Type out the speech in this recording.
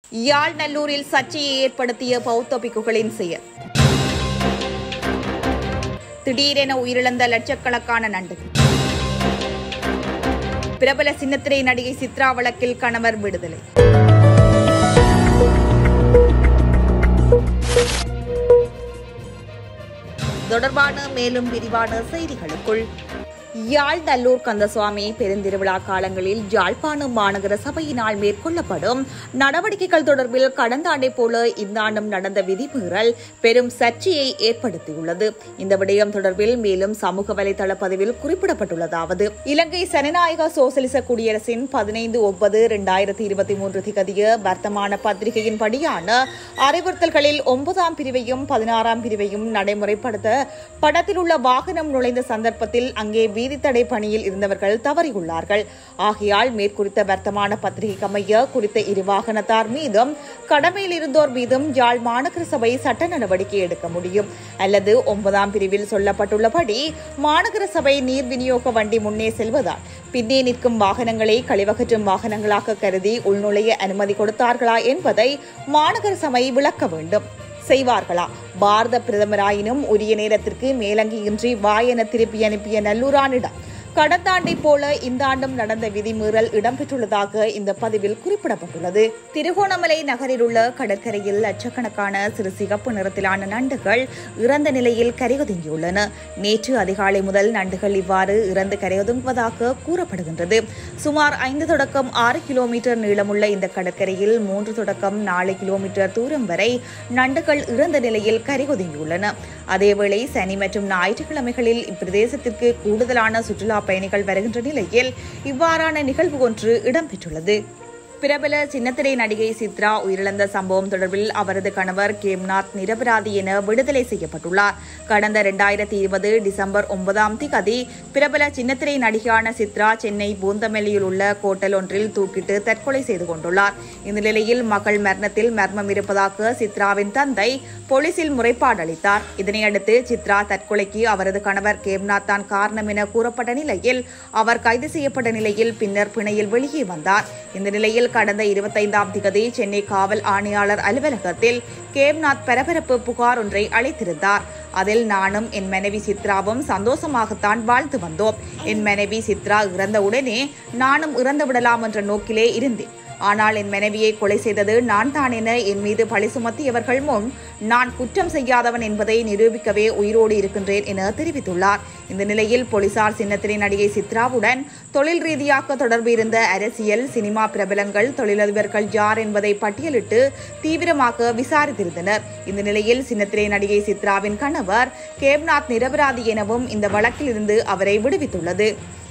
யாழ் நல்லூரில் சர்ச்சையை ஏற்படுத்திய பௌத்த பிக்குகளின் செயல். திடீரென உயிரிழந்த லட்சக்கணக்கான நண்டுகள். பிரபல சின்னத்திரை நடிகை சித்ரா வழக்கில் கணவர் விடுதலை. தொடர்பான மேலும் விரிவான செய்திகளுக்குள் யாழ் நல்லூர் கந்தசுவாமி பெருந்திருவிழா காலங்களில் யாழ்ப்பாணம் மாநகர சபையினால் மேற்கொள்ளப்படும் நடவடிக்கைகள் தொடர்பில் கடந்த ஆண்டை போல இந்த ஆண்டும் நடந்த விதிமீறல் பெரும் சர்ச்சையை ஏற்படுத்தியுள்ளது. இந்த விடயம் தொடர்பில் மேலும் சமூக வலைதள பதிவில் குறிப்பிடப்பட்டுள்ளதாவது: இலங்கை ஜனநாயக சோசலிச குடியரசின் 15/9/2023 திகதிய வர்த்தமான பத்திரிகையின் படியான அறிவுறுத்தல்களில் 9ஆம் பிரிவையும் 16ஆம் பிரிவையும் நடைமுறைப்படுத்த படத்தில் உள்ள வாகனம் நுழைந்த சந்தர்ப்பத்தில் அங்கே வீதித்தடை பணியில் இருந்தவர்கள் தவறியுள்ளார்கள். ஆகையால் மேற்குறித்த வர்த்தமான பத்திரிகைக்கு அமைய குறித்த இரு வாகனத்தார் மீதும் கடமையில் இருந்தோர் மீதும் யாழ் மாநகர சபை சட்ட நடவடிக்கை எடுக்க முடியும். அல்லது 9ஆம் பிரிவில் சொல்லப்பட்டுள்ளபடி மாநகர சபை நீர் விநியோக வண்டி முன்னே செல்வதால் பின்னே நிற்கும் வாகனங்களை கழிவகற்றும் வாகனங்களாக கருதி உள்நுழைய அனுமதி கொடுத்தார்களா என்பதை மாநகர சபை விளக்க வேண்டும். செய்வார்களா? பாரத பிரதமராயினும் உரிய நேரத்திற்கு மேலங்கியின்றி வாயென திருப்பி அனுப்பிய நல்லூரானிடம் கடந்த ஆண்டை போல இந்த ஆண்டும் நடந்த விதிமீறல் இடம்பெற்றுள்ளதாக இந்த பதிவில் குறிப்பிடப்பட்டுள்ளது. திருகோணமலை நகரில் உள்ள கடற்கரையில் லட்சக்கணக்கான சிறு சிகப்பு நிறத்திலான நண்டுகள் இறந்த நிலையில் கரையொதுங்கியுள்ளன. நேற்று அதிகாலை முதல் நண்டுகள் இவ்வாறு இறந்து கரையொதுங்குவதாக கூறப்படுகின்றது. சுமார் 5 தொடக்கம் 6 கிலோமீட்டர் நீளமுள்ள இந்த கடற்கரையில் 3 தொடக்கம் 4 கிலோமீட்டர் தூரம் வரை நண்டுகள் இறந்த நிலையில் கரையொதுங்கியுள்ளன. அதேவேளை சனி மற்றும் ஞாயிற்றுக்கிழமைகளில் இப்பிரதேசத்திற்கு கூடுதலான சுற்றுலா பயணிகள் வருகின்ற நிலையில் இவ்வாறான நிகழ்வு ஒன்று இடம்பெற்றுள்ளது. பிரபல சின்னத்திரை நடிகை சித்ரா உயிரிழந்த சம்பவம் தொடர்பில் அவரது கணவர் கேம்நாத் நிரபராதி என விடுதலை செய்யப்பட்டுள்ளார். கடந்த 2020 டிசம்பர் 9ஆம் திகதி பிரபல சின்னத்திரை நடிகையான சித்ரா சென்னை பூந்தமல்லியில் உள்ள கோட்டல் ஒன்றில் தூக்கிட்டு தற்கொலை செய்து கொண்டுள்ளார். இந்த நிலையில் மகள் மரணத்தில் மர்மம் இருப்பதாக சித்ராவின் தந்தை போலீசில் முறைப்பாடு அளித்தார். இதனையடுத்து சித்ரா தற்கொலைக்கு அவரது கணவர் கேம்நாத் தான் காரணம் என கூறப்பட்ட நிலையில் அவர் கைது செய்யப்பட்ட நிலையில் பின்னர் பிணையில் வெளியே வந்தார். இந்த நிலையில் கடந்த 25ஆம் திகதி சென்னை காவல் ஆணையாளர் அலுவலகத்தில் கேம்நாத் பரபரப்பு புகார் ஒன்றை அளித்திருந்தார். அதில் நானும் என் மனைவி சித்ராவும் சந்தோஷமாகத்தான் வாழ்ந்து வந்தோம். என் மனைவி சித்ரா இறந்தவுடனே நானும் இறந்து விடலாம் என்ற நோக்கிலே இருந்தேன். ஆனால் என் மனைவியை கொலை செய்தது நான் தான் என என் மீது பழி சுமத்தியவர்கள் முன் நான் குற்றம் செய்யாதவன் என்பதை நிரூபிக்கவே உயிரோடு இருக்கின்றேன் என தெரிவித்துள்ளார். இந்த நிலையில் போலீசார் சின்னத்திரை நடிகை சித்ராவுடன் தொழில் ரீதியாக தொடர்பு இருந்த அரசியல், சினிமா பிரபலங்கள், தொழிலதிபர்கள் யார் என்பதை பட்டியலிட்டு தீவிரமாக விசாரித்திருந்தனர். இந்த நிலையில் சின்னத்திரை நடிகை சித்ராவின் கணவர் கேம்நாத் நிரபராதி எனவும் இந்த வழக்கில் இருந்து அவரை விடுவித்துள்ளது.